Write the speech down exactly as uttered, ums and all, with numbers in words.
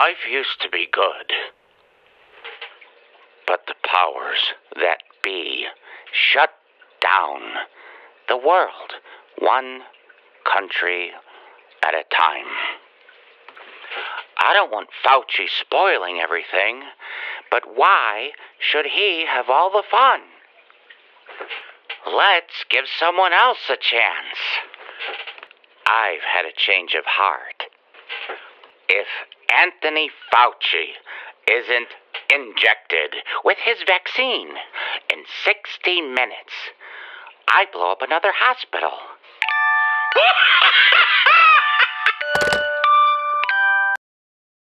Life used to be good. But the powers that be shut down the world, one country at a time. I don't want Fauci spoiling everything, but why should he have all the fun? Let's give someone else a chance. I've had a change of heart. If Anthony Fauci isn't injected with his vaccine in sixty minutes, I blow up another hospital.